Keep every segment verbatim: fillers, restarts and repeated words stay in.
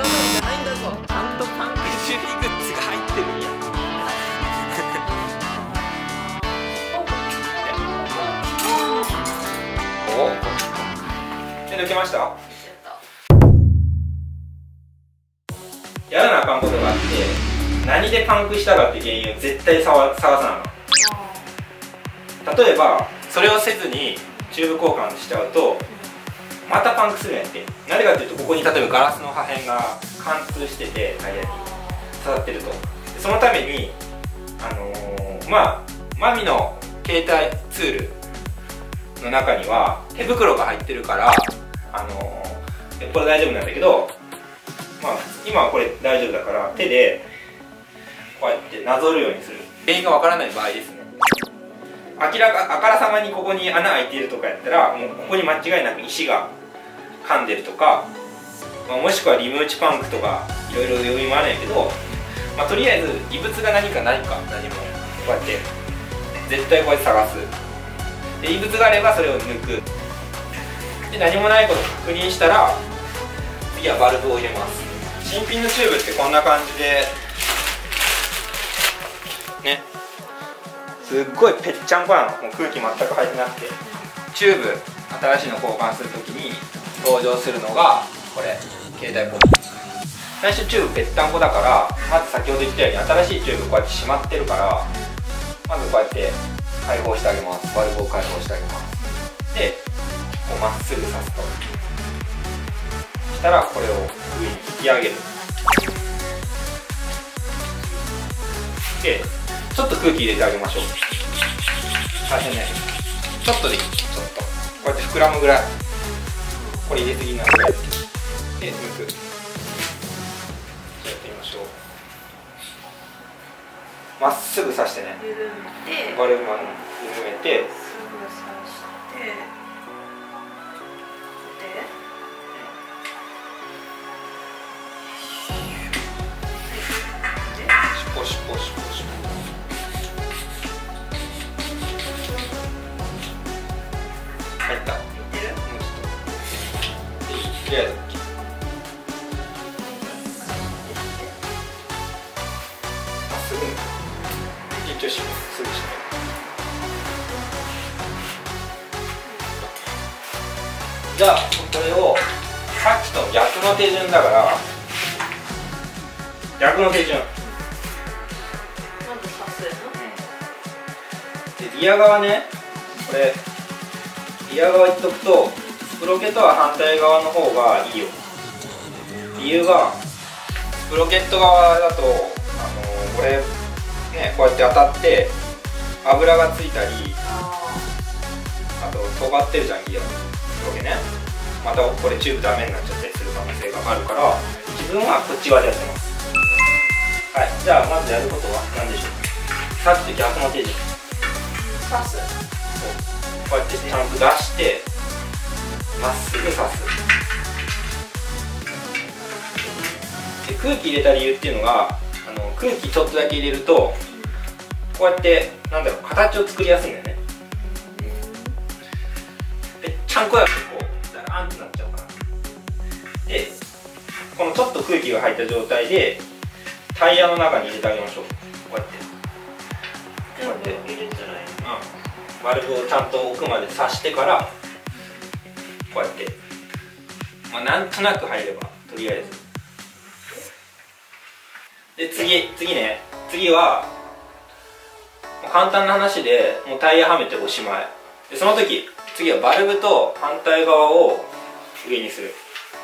ださいじゃないんだぞ。ちゃんとパンク修理グッズが入ってるんや。おお。で抜けました。やらなあかんことがあって、何でパンクしたかって原因を絶対探さなあかん。例えばそれをせずにチューブ交換しちゃうとまたパンクするんやって。なぜかっていうと、ここに例えばガラスの破片が貫通しててタイヤに刺さってると。そのためにあのー、まあマミの携帯ツールの中には手袋が入ってるから、あのー、これ大丈夫なんだけど、まあ今はこれ大丈夫だから手でこうやってなぞるようにする。原因がわからない場合ですね。明らかあからさまにここに穴開いているとかやったら、もうここに間違いなく石が噛んでるとか、まあ、もしくはリム打ちパンクとかいろいろ読みもあるんやけど、まあ、とりあえず異物が何かないか、何もこうやって絶対こうやって探す。で異物があればそれを抜く。で何もないことを確認したら次はバルブを入れます。新品のチューブってこんな感じでね、すっごいぺっちゃんこなの。もう空気全く入ってなくて、チューブ新しいの交換するときに登場するのがこれ、携帯ポット。最初チューブぺったんこだから、まず先ほど言ったように新しいチューブこうやってしまってるから、まずこうやって開放してあげます。バルブを開放してあげます。でこうまっすぐ刺すと、そしたらこれを上に引き上げる。でちょっと空気入れてあげましょう。大変ね。ちょっとでいい。ちょっとこうやって膨らむぐらい。これ入れすぎないぐらいで抜く。やってみましょう。まっすぐ刺してね。 緩めてバルブマン緩めて、 すぐ刺してでシュポシュポシュポシュポ。入った。 いってる？ もうちょっと。でとりあえずまっすぐ緊張しますすぐしない。じゃあこれをさっきと逆の手順だから、逆の手順でリア側ね。これリア側言っとくと、スプロケとは反対側の方がいいよ。理由が、スプロケット側だと、あのー、これね、こうやって当たって油がついたり、あと尖ってるじゃん、ギアスプロケね。またこれチューブダメになっちゃったりする可能性があるから、自分はこっち側でやってます。はい、じゃあまずやることは何でしょう。さっきと逆の手順。 刺す。 こうやってちゃんと出してまっすぐ刺す。で空気入れた理由っていうのが、あの空気ちょっとだけ入れるとこうやってなんだろう、形を作りやすいんだよね。でちゃんこやってこうダラーンってなっちゃうから。でこのちょっと空気が入った状態でタイヤの中に入れてあげましょう。こうやってこうやって入れたらいい。 うんバルブをちゃんと奥まで刺してからこうやって、まあ、なんとなく入ればとりあえず。で次次ね次は簡単な話で、もうタイヤはめておしまいで、その時次はバルブと反対側を上にする。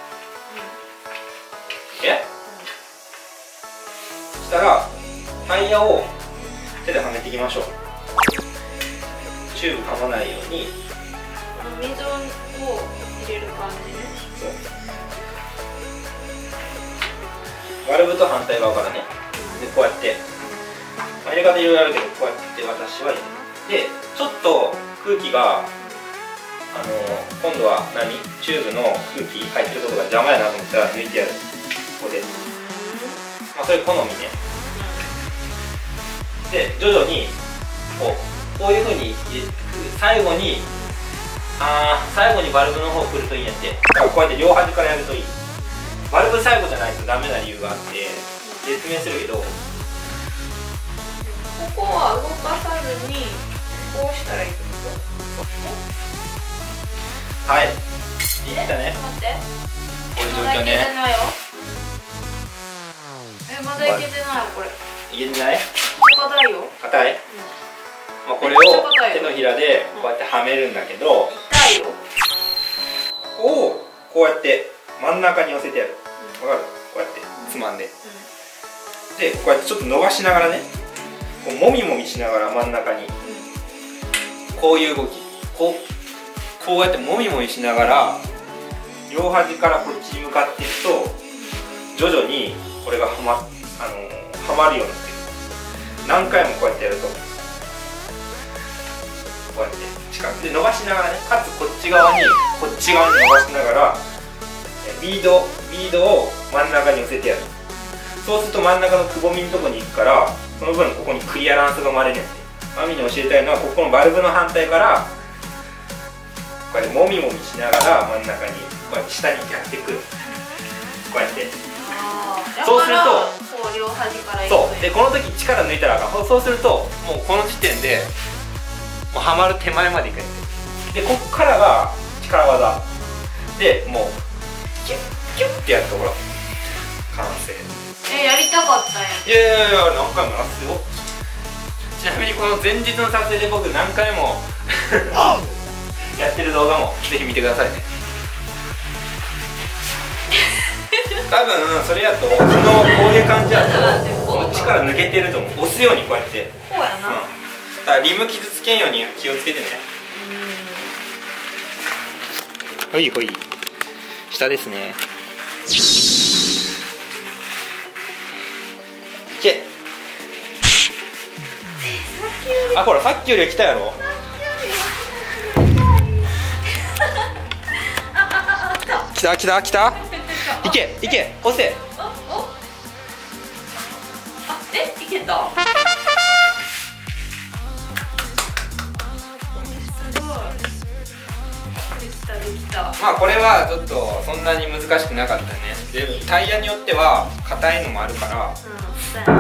え、そしたらタイヤを手ではめていきましょう。チューブ噛まないように。 この溝を入れる感じね。 そうバルブと反対側からね。でこうやって入れ方いろいろあるけど、こうやって私は入れる。でちょっと空気があの今度は何チューブの空気入ってるところが邪魔やなと思ったら抜いてやる。ここで、まあ、それ好みね。で徐々にこうこういうふうに最後にあ最後にバルブの方を振るといいんやって。だからこうやって両端からやるといい。 バルブ最後じゃないとダメな理由があって説明するけど、ここは動かさずにこうしたらいいってこと？ はい、いったね。 待って、 こういう状まだいけて況ね。 ないよ。え、まだいけてないよこれ。 いけてない？ 硬いよ。 硬い？まあこれを手のひらでこうやってはめるんだけど、 痛いよ。 をこうやって真ん中に寄せてやる。わかる？こうやってつまんで、でこうやってちょっと伸ばしながらね、こうもみもみしながら真ん中にこういう動き、こうこうやってもみもみしながら両端からこっちに向かっていくと徐々にこれがはま、あのー、はまるようになってくる。何回もこうやってやるとこうやって近くで伸ばしながらね、かつこっち側にこっち側に伸ばしながらビードビードを真ん中に寄せてやる。そうすると真ん中のくぼみのとこに行くから、その分ここにクリアランスが生まれるんやって。マミに教えたいのはここのバルブの反対からこうやってもみもみしながら真ん中にこうやって下にやってくる。こうやって。そうするとこう両端からいく。 そうでこの時力抜いたらあかん。そうするともうこの時点でもうはまる手前までいくんやって。でこっからが力技でもうキュッキュッってやるところ完成。 え、やりたかったんや。 いやいやいや、何回もやらすよ。ちなみにこの前日の撮影で僕何回もやってる動画もぜひ見てくださいね。多分それやとこのこういう感じだと力抜けてると思う。押すようにこうやって、 こうやな、うん、 だからリム傷つけんように気をつけてね。ほいほい、下ですね。いけ。あ、ほらさっきよりは来たやろ。来た来た来た。いけいけ、押せ。 あ、え、いけた。すごい。できたできた。 まあこれはちょっとそんなに難しくなかったね。でタイヤによっては硬いのもあるから、うん、そうやな。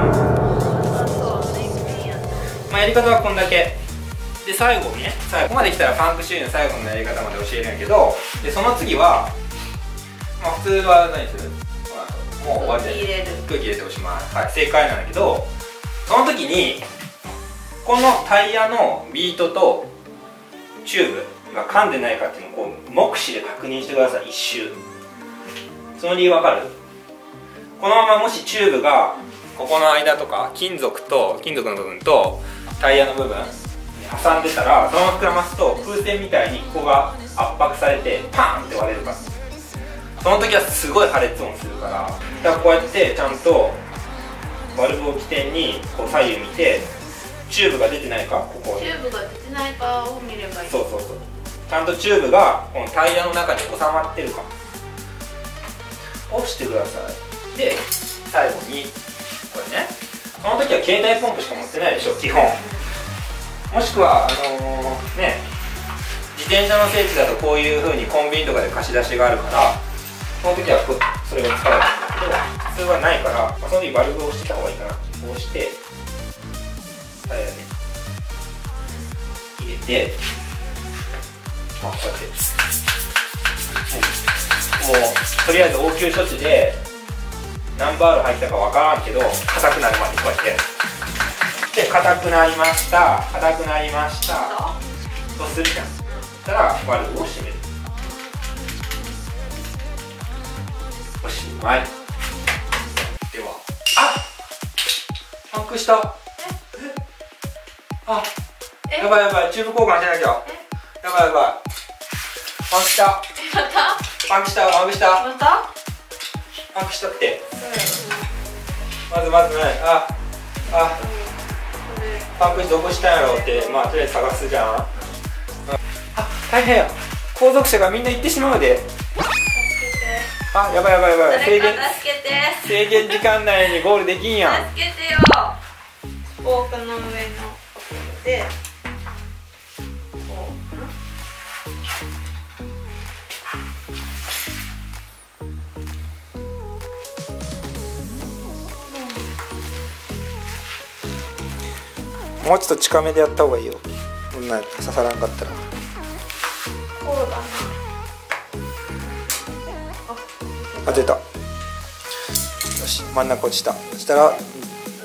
まあやり方はこんだけで、最後にね、最後ここまで来たらパンク修理の最後のやり方まで教えるんやけど、でその次はまあ普通は何する？もう終わりで空気入れておしまい、はい、正解なんだけど、その時にこのタイヤのビートとチューブが噛んでないかっていうのをこう目視で確認してください。一周。その理由わかる？このままもしチューブがここの間とか金属と金属の部分とタイヤの部分に挟んでたら、そのまま膨らますと風船みたいにここが圧迫されてパーンって割れるから、その時はすごい破裂音するから、だからこうやってちゃんとバルブを起点にこう左右見て、チューブが出てないか、ここチューブが出てないかを見ればいい。 そうそうそう、ちゃんとチューブがこのタイヤの中に収まってるか押してください。で最後にこれね、その時は携帯ポンプしか持ってないでしょ基本。もしくはあのー、ね、自転車の聖地だとこういう風にコンビニとかで貸し出しがあるから、その時はこそれを使うんだけど、普通はないから、まあ、その時バルブをしてた方がいいかな。こうしてタイヤね入れて、まあ、こうやってもうとりあえず応急処置で何バール入ったかわからんけど硬くなるまでこうやってやる。で硬くなりました、硬くなりましたとするじゃん。そしたらバルブを閉める。おしまい。では、あっパンクした。あ、やばいやばい、チューブ交換しなきゃ。やばいやばい、パンクした。 またパンクした、パンクした。 またパンクしたって。まずまずね、ああ、パンクしてどこしたんやろうって、まあとりあえず探すじゃん。あ、大変や、後続車がみんな行ってしまうで。あ、やばいやばいやばい、制限制限時間内にゴールできんやん。 助けてよ。スポークの上のでこうもうちょっと近めでやった方がいいよ。こんな刺さらんかったら。 こうだな。 あ、出た。よし、真ん中落ちた。そしたらどっちも抜い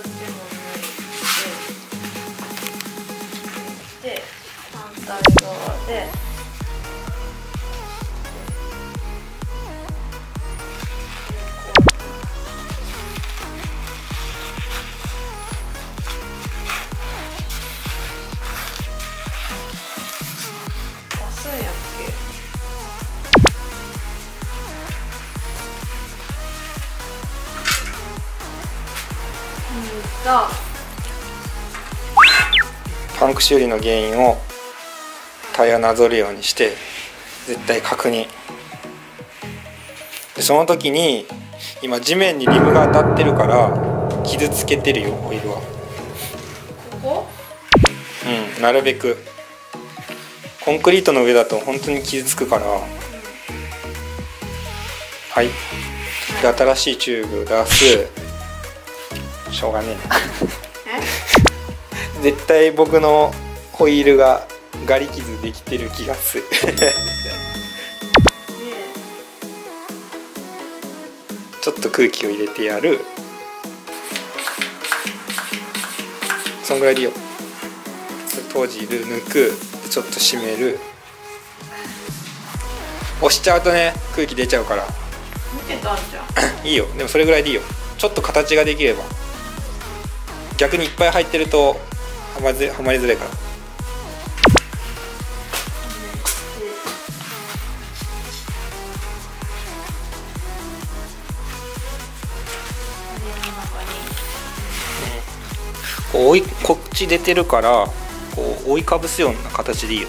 て、で反対側で出すんやっけ。うんとパンク修理の原因をタイヤなぞるようにして絶対確認で、その時に今地面にリムが当たってるから傷つけてるよ、ホイールは。 ここうん、なるべくコンクリートの上だと本当に傷つくから。はい、で新しいチューブ出す。しょうがねえなえ絶対僕のホイールがガリ傷できてる気がするちょっと空気を入れてやる。そんぐらいでいいよ。閉じる、抜く、ちょっと閉める。押しちゃうとね空気出ちゃうから見てたんじゃんいいよ。でもそれぐらいでいいよ。ちょっと形ができれば。逆にいっぱい入ってるとはまりはまりづらいから。こう追いこっち出てるからこう覆いかぶすような形でいいよ。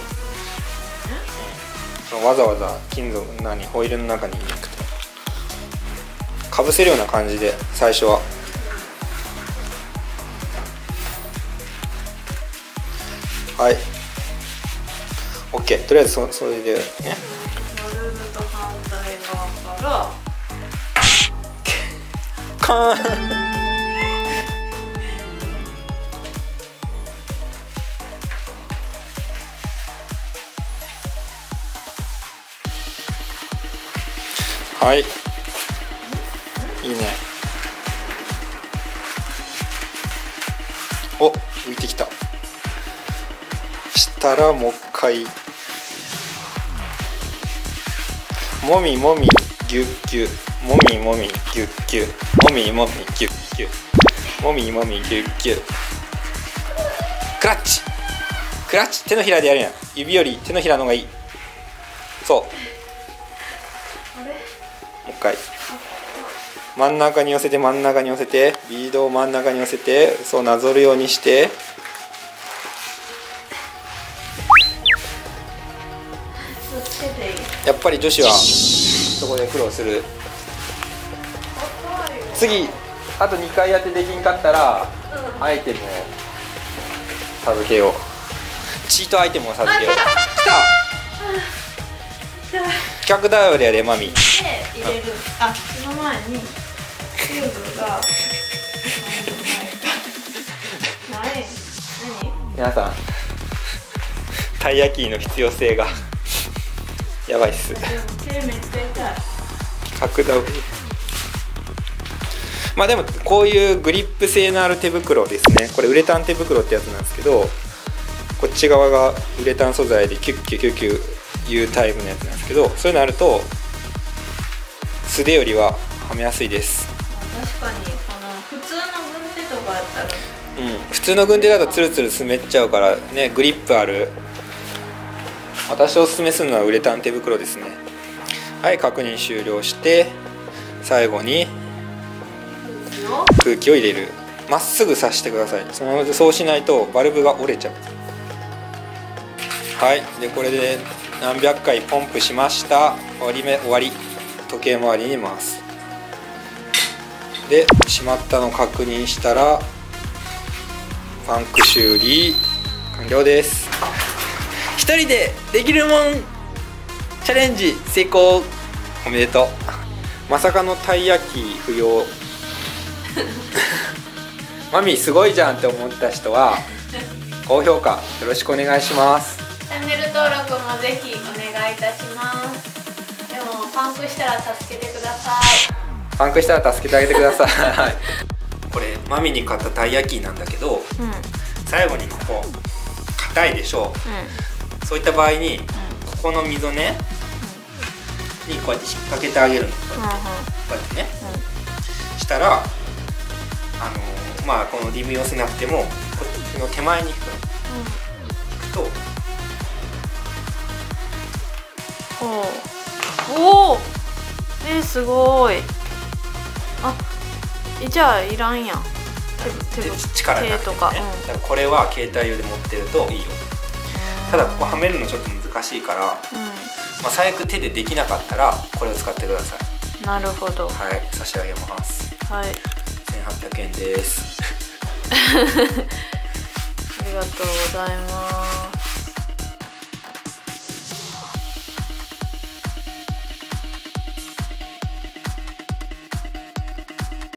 うん、わざわざ金属何ホイールの中に入れなくてかぶせるような感じで最初は。はい OK。 とりあえず そ, それでね丸ると反対側からカーンはい、いいね。お、浮いてきた。したらもう一回もみもみギュッギュッ、もみもみギュッギュッ、もみもみギュッギュッ、もみもみギュッギュッ。クラッチクラッチ、手のひらでやるやん。指より手のひらの方がいい。そう、 あれもう一回真ん中に寄せて、真ん中に寄せて、ビードを真ん中に寄せて、そうなぞるようにして、やっぱり女子はそこで苦労する。次あとにかいやってできんかったら、うん、アイテムを授けよう。チートアイテムを授けよう。来た客頼りやでマミ。 で入れる。あ、その前にキューブがない。何？ 皆さんタイヤキーの必要性がやばいっす。 でも手めっちゃ痛い。 角度。まあでもこういうグリップ性のある手袋ですね。これウレタン手袋ってやつなんですけど、こっち側がウレタン素材でキュッキュキュッキュいうタイプのやつなんですけど、そういうのあると素手よりははめやすいです。 確かにこの普通の軍手とかやったら、 うん、普通の軍手だとツルツル滑っちゃうからね、グリップある。私おすすめするのはウレタン手袋ですね。はい、確認終了して最後に空気を入れる。まっすぐ刺してください。そのそうしないとバルブが折れちゃう。はい、でこれで何百回ポンプしました。終わり目終わり。時計回りに回す。で閉まったの確認したらパンク修理完了です。一人でできるもんチャレンジ成功、おめでとう。まさかのタイヤキー不要マミーすごいじゃんって思った人は高評価よろしくお願いします。 チャンネル登録もぜひお願いいたします。でもパンクしたら助けてください。 パンクしたら助けてあげてください。これマミに買ったたい焼きなんだけど、うん、最後にここ硬いでしょ、うん、そういった場合に、うん、ここの溝ね、うん、にこうやって引っ掛けてあげるの、こうやって、うん、こうやってね、うん、したらあのー、まあこのリブ寄せなくてもこっちの手前に引くの、うん、引くとおおえー、すごい。あじゃあいらんやん。手で力がとか、うん、だからこれは携帯用で持ってるといいよ。ただここはめるのちょっと難しいから、うん、まあ最悪手でできなかったらこれを使ってください。 なるほど。 はい、差し上げます。 はい。 せんはっぴゃくえんです。 ありがとうございます。